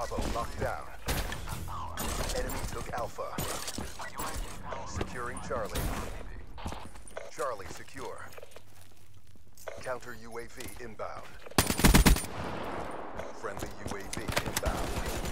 Bravo locked down. Enemy took Alpha. Securing Charlie. Charlie secure. Counter UAV inbound. Friendly UAV inbound.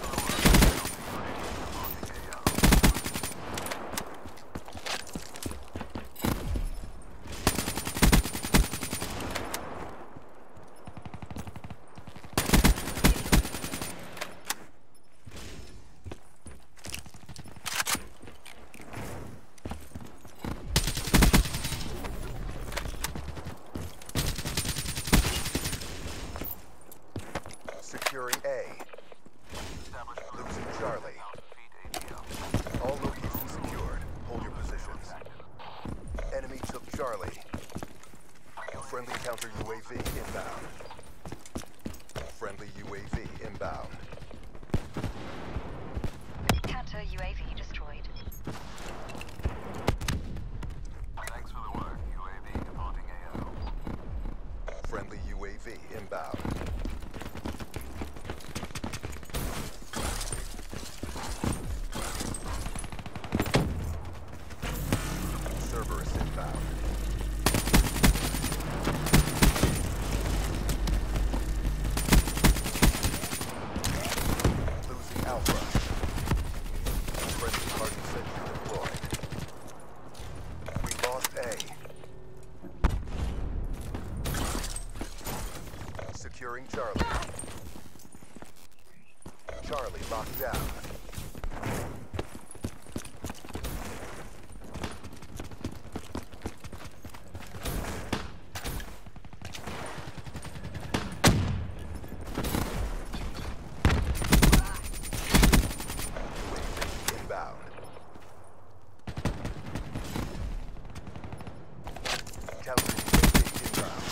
Securing A. Losing Charlie. All locations secured. Hold your positions. Enemy took Charlie. Friendly counter UAV inbound. Friendly UAV inbound. Counter UAV destroyed. Thanks for the work. UAV departing AO. Friendly UAV inbound. Cerberus inbound. Losing Alpha. Friendly party sentry deployed. We lost A. Securing Charlie. Charlie locked down. Inbound. Counter UAV inbound.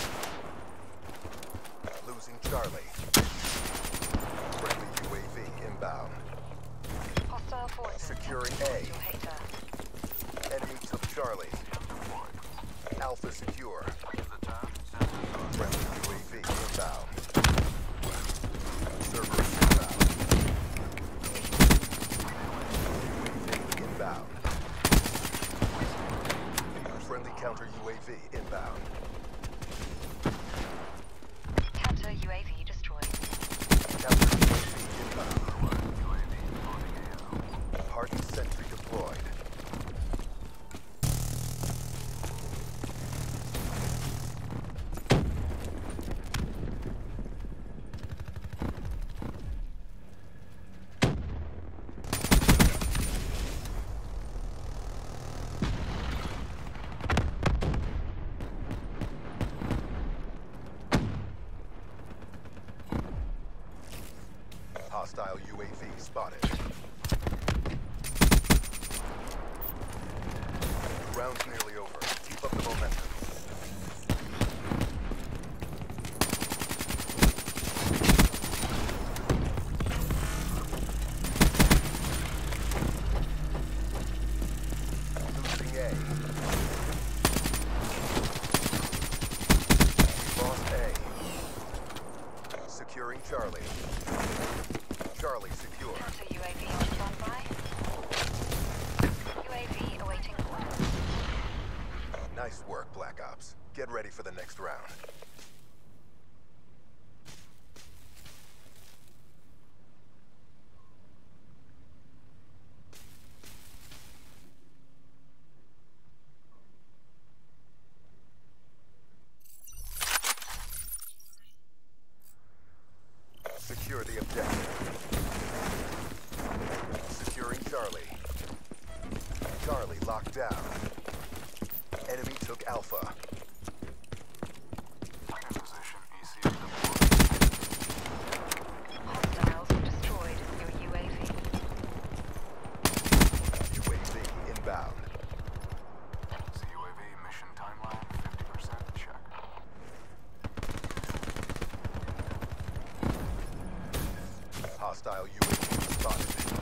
Losing Charlie. Friendly UAV inbound. Hostile forces. Securing A. Your hater. Enemy took Charlie. Alpha secure. Friendly UAV inbound. Cerberus inbound. UAV inbound. Friendly counter UAV inbound. Counter UAV destroyed. Counter UAV inbound. Hardened sentry deployed. Hostile UAV spotted. Round's nearly over. Keep up the momentum. Losing A. We lost A. Securing Charlie. Charlie secure. Counter UAV on standby. UAV awaiting orders. Nice work, Black Ops. Get ready for the next round. Secure the objective. Securing Charlie. Charlie locked down. Enemy took Alpha. Position ECU Hostiles have destroyed your UAV. UAV inbound. CUAV mission timeline 50% check. Hostile UAV spotted.